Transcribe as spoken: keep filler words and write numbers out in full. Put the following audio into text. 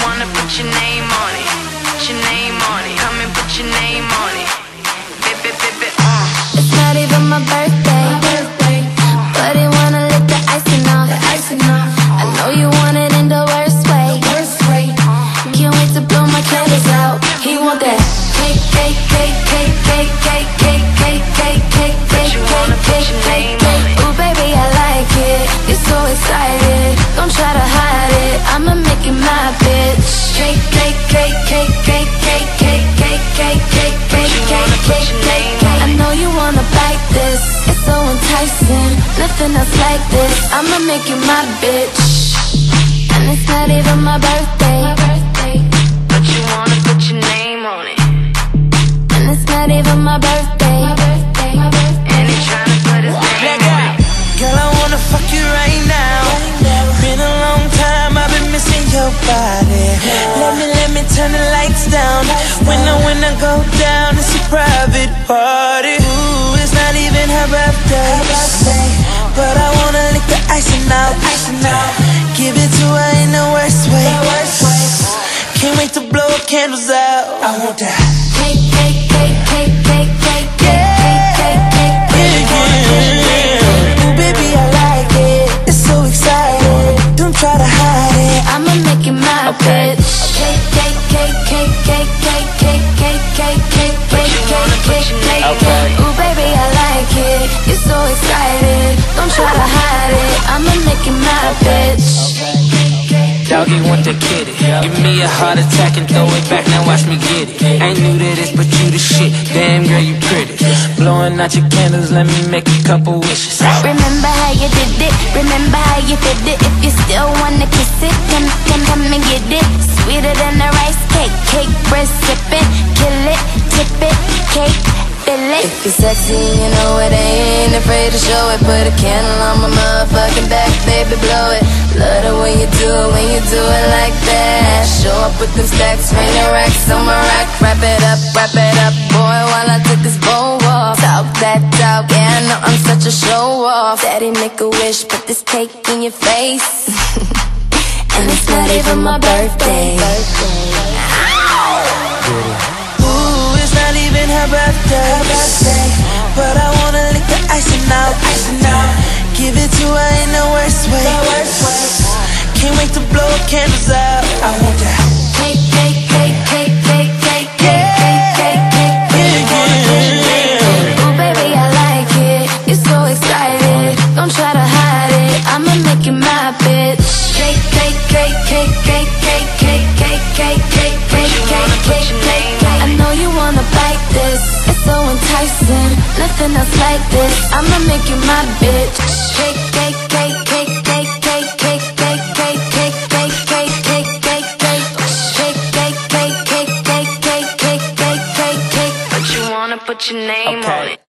wanna put your name on it, put your name on it. Come and put your name on it. Bip, bip, bip, bip, uh. It's not even my birthday, but he wanna lick the icing off. I know you want it in the worst way. Can't wait to blow my candles out. He want that cake, cake, cake, cake, cake, cake, cake, cake, cake, cake, cake, cake, cake, cake. Ooh, baby, I like it. You're so excited. Don't try to hide it. I'ma make you my bitch. Cake, cake, cake, cake, cake, cake, cake, cake, cake, cake, cake, cake, cake, cake. I know you wanna bite this. It's so enticing. Nothing else like this. I'ma make you my bitch. And it's not even my birthday, But you wanna put your name on it. and it's not even my birthday. And he tryna put his name on it. Girl, I wanna fuck you right now. Been a long time, I've been missing your body. Let me, let me turn the lights down. When I, when I go down, it's a private party. Ooh, it's not even her birthday, but I wanna lick the icing out. Give it to her in the worst way. Can't wait to blow her candles out. I want that Cake, cake, cake, cake, cake, cake, cake, cake, cake, cake, cake. Ooh, baby, I like it. It's so exciting. Don't try to hide it. I'ma make you my bitch. Cake, cake, cake, cake, cake, cake, cake, cake, cake, cake, cake, cake, cake, cake. Ooh, baby, I like it. You're so excited. Don't try to hide it. I'ma make you my bitch. Doggy want the kitty. Give me a heart attack and throw it back, now watch me get it. Ain't new to this, but you the shit. Damn girl, you pretty. Blowing out your candles, let me make a couple wishes. Remember how you did it, remember how you did it. If you still wanna kiss it, come, come, come and get it. Sweeter than a rice cake, cake bread sipping. Kill it, tip it, cake, fill it. If you're sexy, you know it, ain't afraid to show it. Put a candle on my motherfucking back, baby, blow it. Love it when you do it, when you do it like that. Show up with them stacks, rain the racks on my rack. Wrap it up, wrap it up, boy, while I take this bow off. Talk that talk, yeah, I know I'm such a show off. Daddy, make a wish, put this cake in your face. And it's not even my birthday. Ooh, it's not even her birthday, but I wanna lick the icing out. Give it to her in the worst way. Can't wait to blow her candles out. I want that Cake, cake, cake, cake, cake, cake, cake, cake, cake, cake, cake. Ooh, baby, I like it. You're so excited. Don't try to hide it. I'ma make you my bitch. Cake, cake, cake, cake, cake, cake, cake, cake, cake, cake, cake, cake, cake, cake. I know you wanna bite this. It's so enticing. Nothing else like this. I'ma make you my bitch. Cake, cake, cake, cake, cake, cake, cake, cake, cake, cake, cake, cake, cake, cake, cake. Cake, cake, cake, cake, cake, cake, cake, cake, cake, cake. But you wanna put your name on it.